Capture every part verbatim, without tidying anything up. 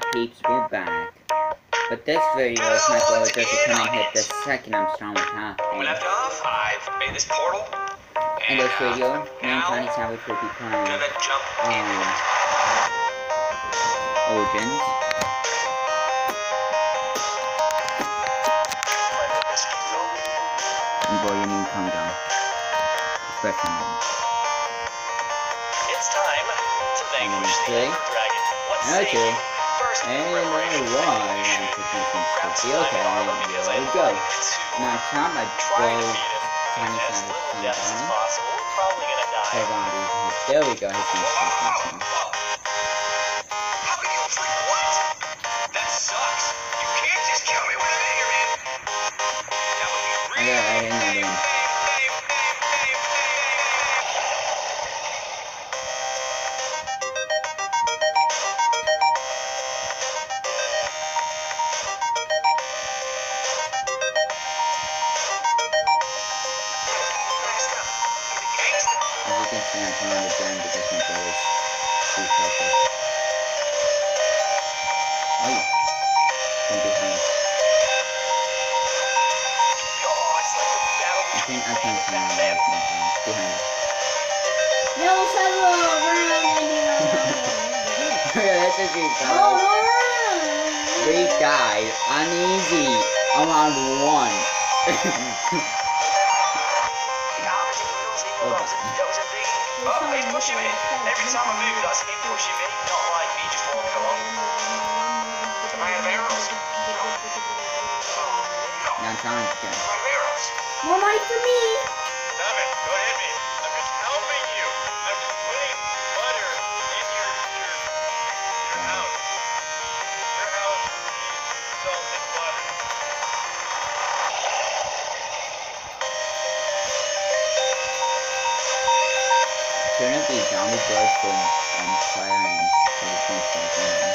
peeps, we're back. But this video is not going to just come and hit the second I'm strong with half. When we left off, I've made this portal. In this video, me and Tiny Savage will be playing um, Origins. And boy, you need to calm down. Especially now. It's time to vanquish the Emperor Dragon. What's Okay. saying? First, And then why I'm taking some sticky. Okay, there we go. Now time I try to go defeat him Tiny as Savage little come deaths as down. possible. We're probably gonna die. Hold on, dude. There we go, he's gonna stop now. How can you drink what? That sucks. You can't just kill me with an anger, man. That would be I got right in there, man. As you can see, I'm trying to jam because my goal is too focused. Oh, from behind. I think I can turn on that from behind. No, Silo, run, Andy, run. That's a good No, guy. no, run. We died uneasy around one. That was a big... Oh, he's pushing me. Every time I move, that's him pushing me. Not like me just walking along. Am I out of arrows? Now time to go. I'm out of arrows. More money for me. Stop it. Don't hit me. I'm just helping you. I'm just putting butter in your, your, your house. Your house needs salted butter. Shouldn't it be zombie blood from um, fire and everything something?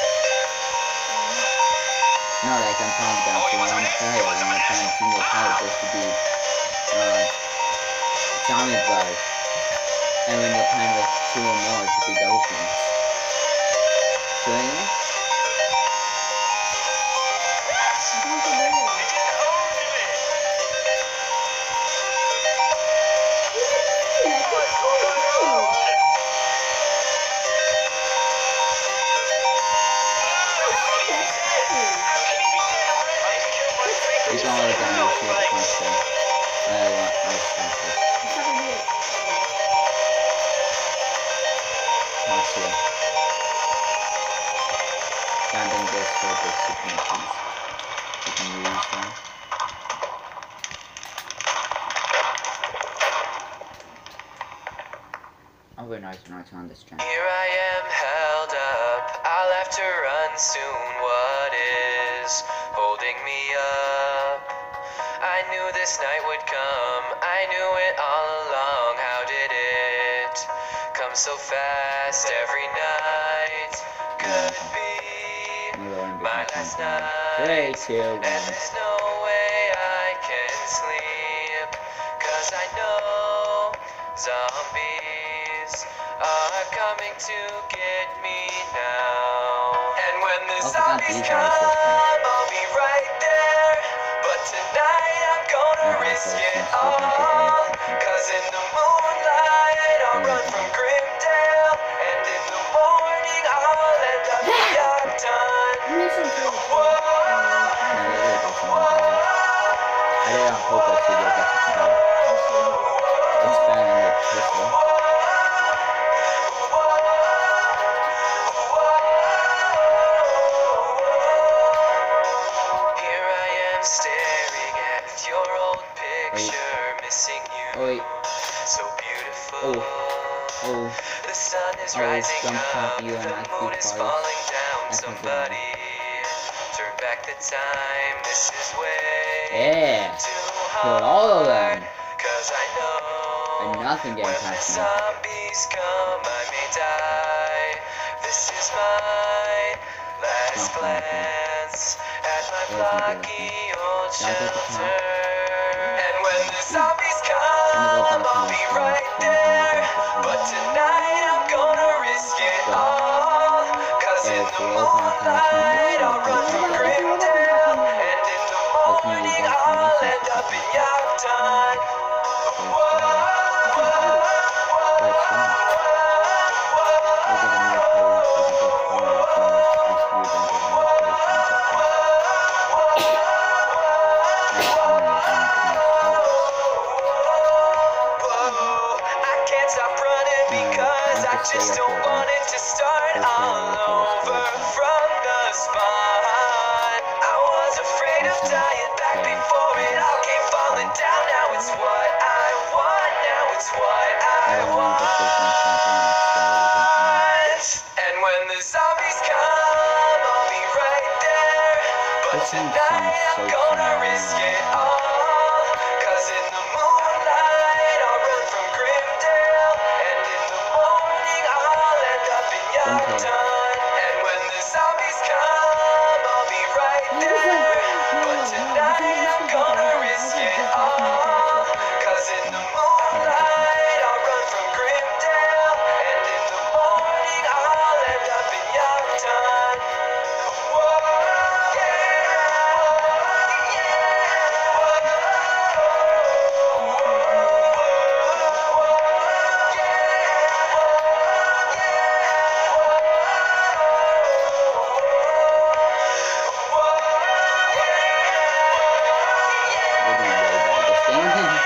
No, like I'm talking about Oh, the you want one some player, minutes? You when want you're some playing minutes? single player, Wow. just to be uh, zombie blood. And when you're playing with two or more, it should be double points. Shouldn't it? Yes! It just owned me. It's all the time you see the constant. I want my stresses. Not here. Finding this for the signatures. You can use them. Oh, we're nice, nice on this channel. Here I am held up, I'll have to run soon. What is holding me up? I knew this night would come, I knew it all along. How did it come so fast every night? Could it be my last night? Three, two, And one. there's no way I can sleep, 'cause I know zombies are coming to get me now. And when the Oh, zombies these come, are so fun. I'll be right there. But tonight I'm gonna Okay, risk so it let's go back to all. the second. 'Cause in the moonlight I'll There run we from go. Grimdale, and in the morning I'll end up the Octon. Whoa, Now you're gonna get something better. I didn't hope that you'd get something better. It's better than the pistol. Here I am staring at your old picture, missing you. Oh, wait. So beautiful. Oh. Oh. The sun is Oh, rising jump up, off you and the I moon keep is fires. falling down. That's not good. Somebody turn back the time. This is way Yeah. too Kill all of them. 'Cause I know And nothing getting when the past me. zombies come, I may die. This is my last Jump on the glance at my It wasn't good, blocky old Now get the shelter. top. And when the zombies I'm gonna go come, back I'll on be the right stand. Then I'm there. gonna go But back tonight I'm gonna risk it Go. all. 'Cause in If the we open our moonlight just stay up don't here want then. it to start Go here all until it's over closed. from the spot. I was afraid of This sounds dying back okay, before I it guess. all came falling Okay. down. Now it's what I want. Now it's what I Everyone just goes want. and start down. And when the zombies come, I'll be right there. But This one tonight sounds I'm so gonna familiar. risk it all. Cause in the moonlight I'll run from Grimdale. And in the morning I'll end up in Youngton. And when the zombies come, I'll be right He was like, there. no, But no, tonight no, I'm gonna risk it all. Cause in the moonlight I'll run from Grimdale. And in the morning I'll end up in Youngton. Whoa, We're doing way bad this game.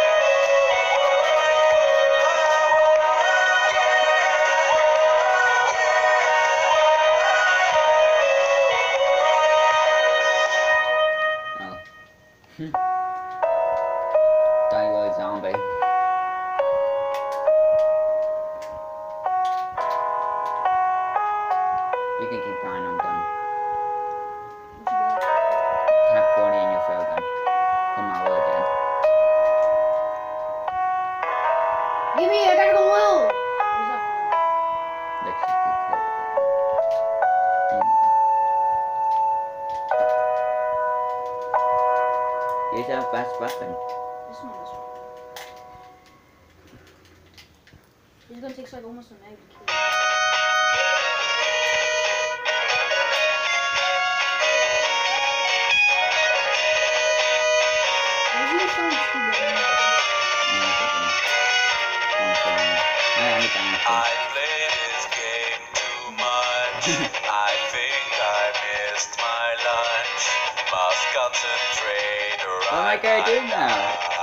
Oh. Thought you were a zombie. You can keep crying, I'm done. Tap forty in your fail gun. Come on, we're dead. Give me, I gotta go low. Where's that from? Let's just be clear. Hmm. Use our best weapon. This one, this one. It's gonna take like almost a mag to kill. Maybe you sound too bad. I play this game too much. I think I missed my lunch. Must concentrate or What am I gonna do now?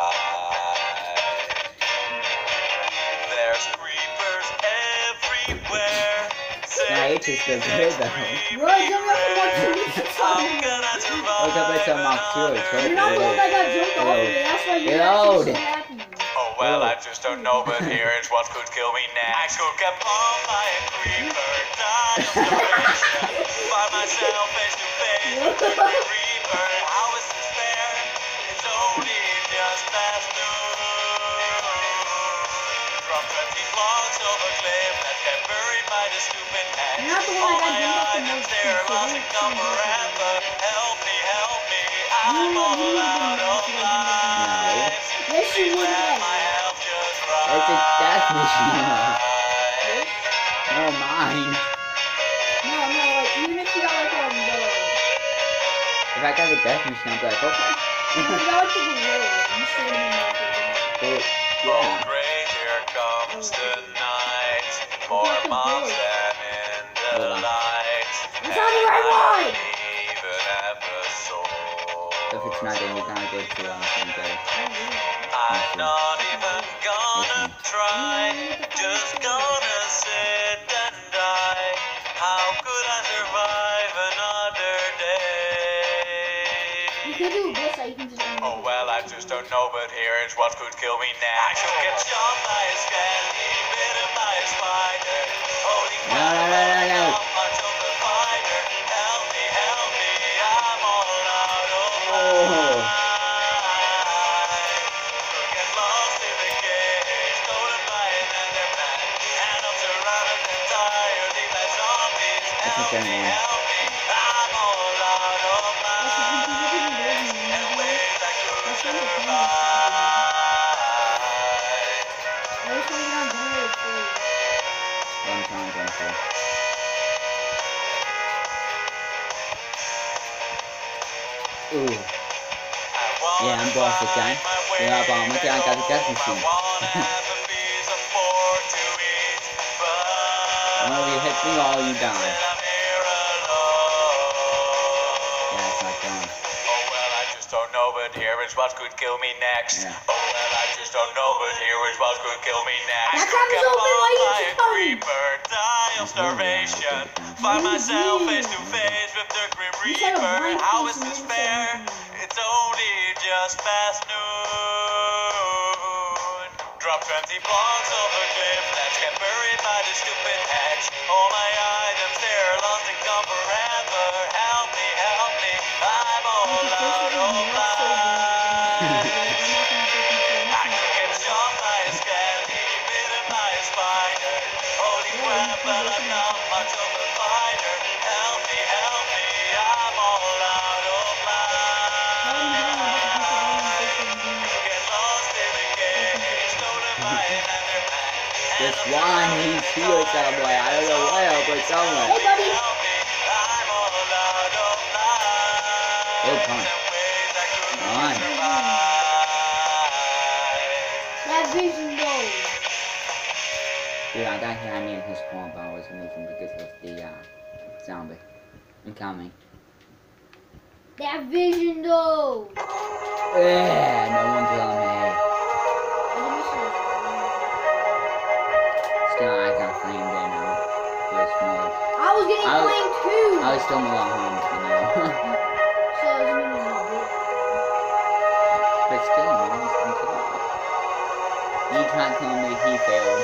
There's creepers everywhere. Nah, it's just a good though. Bro, I jumped off the Mark two. How can I survive? Look up, it's a Mark two. It's You're not the one that got jumped off of it. That's why you're Reload. actually so happy. Oh well, I just don't know, but here is what could kill me next. I could get mauled by a creeper, die of starvation, find myself face to face with the reaper. How is this fair? It's only just past noon. From twenty blocks of a cliff that kept buried by the stupid head. You're not the one All that my got jumped off the items Mark there two, so mustn't don't come say that. forever. Help me, help me, You I'm know, all you would have out been of mad if I jumped off the Mark No. two. Yes, you would have. my health just It's a death machine. right. No, mine. No, no, like, even if you got like a, the, If I got a death machine, I'd be like, okay. if you got like the gorilla, you should have been mad for Well, Oh yeah. great, here comes the night. More mobs than in the Hold on. light. It's on the right one! Even episode. If it's not, then you're gonna go to uh, some day. I'm not even gonna try. Just gonna sit and die. How could I survive another day? You could do this, so you can just end Oh well, I just don't know, but here is what could kill me next. I could get shot by a skelly, bitten by a spider. Holy No, no, no, no, no. not much of a fighter. Help me, help me, I'm all out of Oh. life. Could get lost in the cage, stolen by an enderman, and I'm surrounded entirely by zombies. That's Help a me, good one. help me, I'm all out of That's a life. good thing. And ways I could That's what survive. I'm I just want to get on generator four. One time, one time. Ooh. Yeah, I'm boss again. Yeah, but I'm again, I got a death machine. Well, you hit me all, you die. Yeah, it's not done. Oh well, I just don't know, but here is what could kill me next. Yeah. Oh well, I just don't know, but here is what could kill me next. That crap is Get open, why mauled you by a keep going? creeper, die of starvation. Find myself face to face with the Grim You said a Reaper. white How is person, this you said fair? anything. It's only just past noon. Drop twenty blocks off a cliff. Let's get buried by the stupid hedge. All my items, they're lost and gone forever. Help me, help me. I'm all out of life. I could get shot by a scab, bitten by a spider. Holy crap, but I'm not much of a fighter. Help me, help me. I'm all out of life. Get lost in a cage, stolen by another man. This one, he's here somewhere. I don't know where, but somewhere. Hey, buddy. Help me, I'm all out of life. Oh, come on. Some ways I could Come on. survive. That vision goes. Dude, I got hit. I mean, his small bar was moving because of the uh, zombie. I'm coming. That vision goes. Yeah, no one kill me. Still, I got flamed in out. It was more. I was getting I was- flamed too. I was still more home, you know. So it was meaning no good. But still, no one's gonna kill me. He tried killing me, he failed.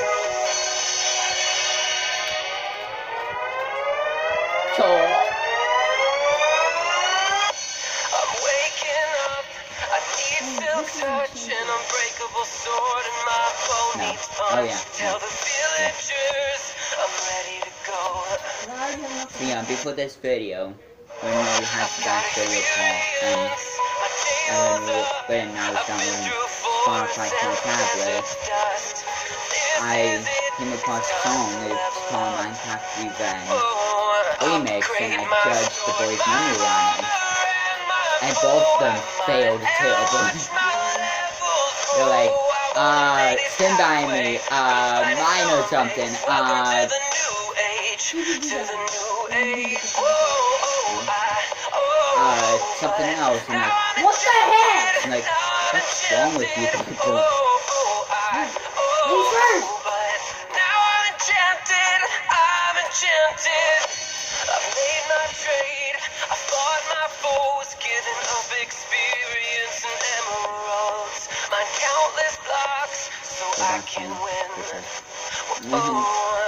So, I'm waking up. I need silk touch, an unbreakable sword, and my bow No. needs Oh, punch. yeah. Tell the villagers I'm ready to go. so yeah, before this video, when we had that video call, and, and when we, when I was downloading Spotify to my tablet, I came across a song, it's called Minecraft Revenge Remix, and I judged the boys' memory on it. And both of them failed terribly. They're like, uh, stand by me, uh, mine or something, uh, uh, something else, and like, What the heck? I'm like, what's wrong with you people? Me first. Now I'm enchanted, I'm enchanted. I've made my trade, I fought my foes, given up experience and emeralds. Mine countless blocks, so I can win. Mm-hmm.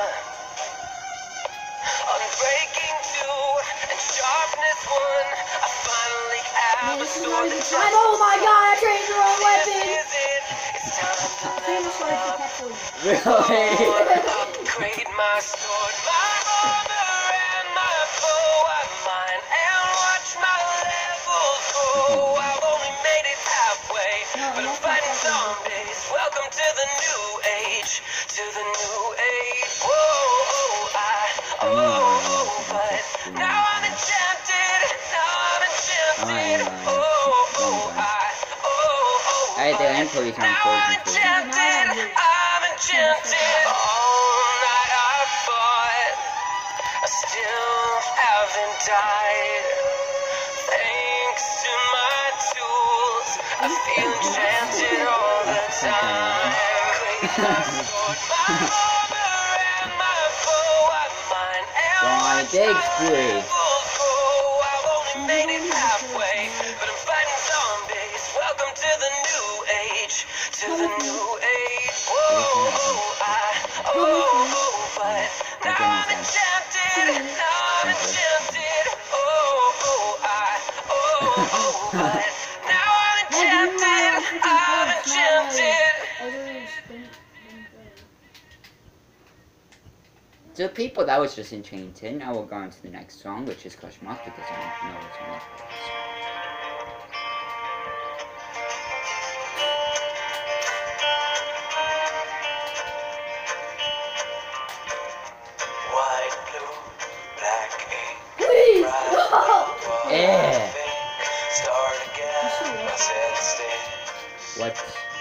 Unbreaking two and sharpness one. I finally have Man, a this is not sword a good that time. Oh my god, I trained the wrong This weapon. is it. It's time to I trained the sword for petrol. Really? upgrade my sword, my armor, and my bow. I'm mine and watch my levels grow. I've only made it halfway, but I'm fighting zombies. Welcome to the new age, to the new age. Whoa, oh, I, oh, but now I'm enchanted, now I'm enchanted. Oh, oh, I, oh, oh, Alright, the employees aren't now frozen I'm for enchanted, I'm enchanted. All night I fought, I still haven't died. Thanks to my tools, I feel enchanted all the time. Great my sword, my armor, and my bow. I'm mine and Go on a watch dig my spree. levels grow. I've only made it halfway, but I'm fighting zombies. Welcome to the new age, to the new age. Whoa, oh, I, oh, oh, but now I'm enchanted, now I'm enchanted. Oh, oh, I, oh, oh, but now I'm enchanted, I'm enchanted. So people, that was just enchanted. Now we'll go on to the next song, which is Question Mark, because I don't know what's on it. White, blue, black ink, Please, bright no. what Yeah. I think. Start again, I said stay. What?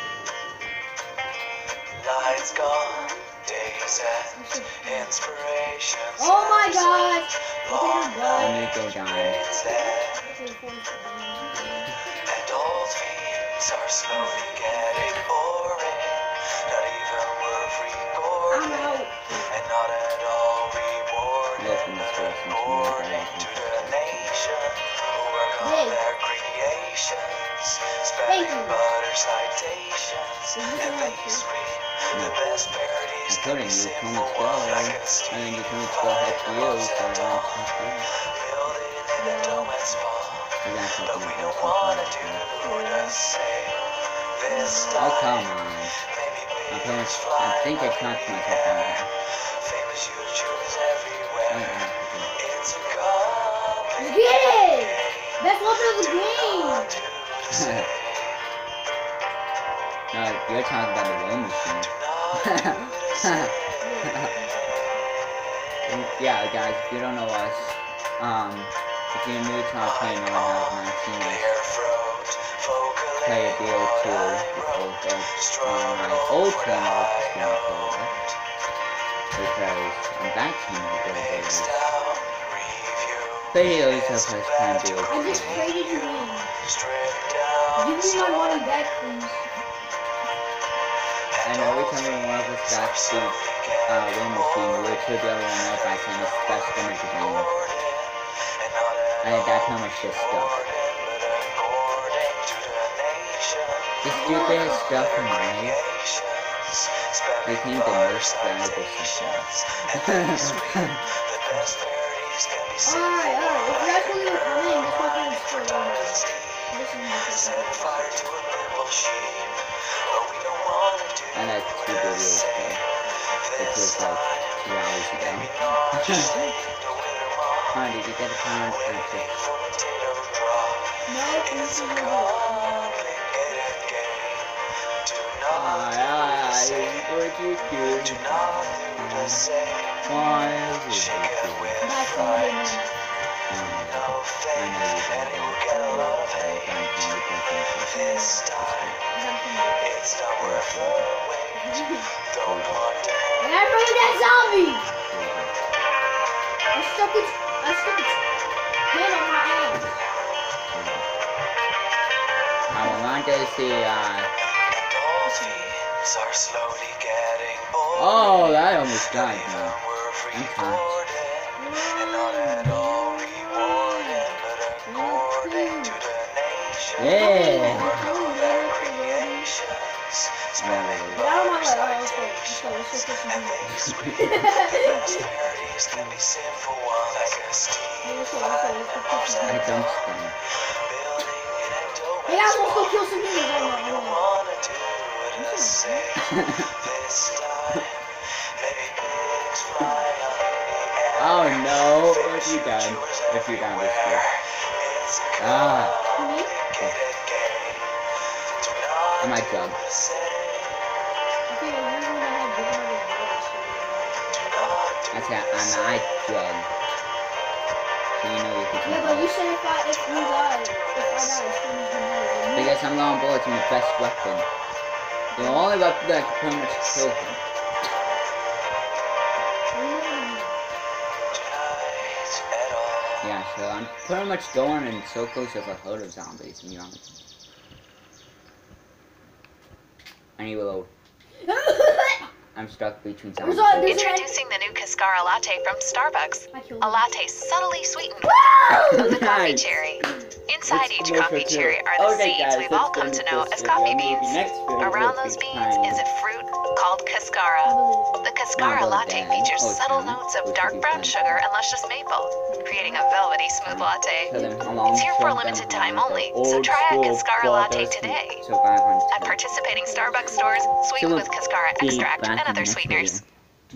Lights gone, days end, inspirations. Oh my god. Long I need to go down. nights dead, and old themes are slowly getting boring. Not even to. No. I couldn't. You told me to go, and then you told me to go ahead to you, so I went to you. Or that's what you were Oh, come on. I'm pretty much, I think I talked to myself on that. You get it! Best weapon of the game! No, you're talking about the war machine. Yeah, guys, if you don't know us, um, if you're new to our channel and have not seen us play a B O two before, go on my old channel, which is not called that, because on that channel there was videos of us playing B O two. I just traded you in. Give me my money back, please. And every time one of us got to uh, win machine, we would trigger the other one out by saying it's the best gun of the game. And at that time, it's just stuff. The stupidest stuff in life became the most valuable stuff. Alright, alright. If you guys want to come in, this weapon is for you. This is my weapon. And that's two videos ago. Which was like two hours ago. Huh, did you get a pound? That's it. No, this is your weapon. Why would you do that? Why would you do that? That's all I know. I know you don't know. It's not worth the wait. Don't want to And I bring that zombie! I stuck its, I stuck its head on my ass. I want to see, uh... Endorphins are slowly getting bored. Oh, that almost died, Even man. we're I'm rewarded, and not at all rewarded, but according to the nation. Yeah! Work on their creations, spelling Down my books, leg. citations, and they scream. Prosperities can be sinful ones, like a steam fire moves I and don't stand. building an ectoplasm. Hey guys, let's go kill some niggas on We the don't wanna do it the same this time. Maybe pigs fly on the air. Oh no, what have you done? If you done this good. It's a Ah. complicated game. Do not Oh my do god. the same. Okay, well, you're gonna have different voice. Do not do That's it, the I'm same. I drug. So you know you can Yeah, but you said if I, if you die, if I die, it's gonna be Because I'm going bullets in the best weapon. The only weapon that can pretty much kill him. Tonight at all. Yeah, so I'm pretty much going in circles of a herd of zombies, and you're on. I need a load. I'm stuck between zombies. There's a- there's Introducing the new Cascara latte from Starbucks. I killed A him. latte subtly sweetened with the coffee Nice. cherry. Inside It's each commercial coffee too. cherry are the Okay, seeds guys, we've that's all come been to know this as video. coffee Maybe beans. next video Around will those be beans time. is a fruit called Cascara. The Cascara Not latte really bad. features Oh, subtle fine. notes of Which dark would be brown fine. sugar and luscious maple, creating a velvety smooth latte. So then along It's here for a with limited them, time uh, only, the so old try a school Cascara latte brothers who today. survive on At participating Starbucks stores, sweetened we'll with Cascara be extract back and in the other next sweeteners. video.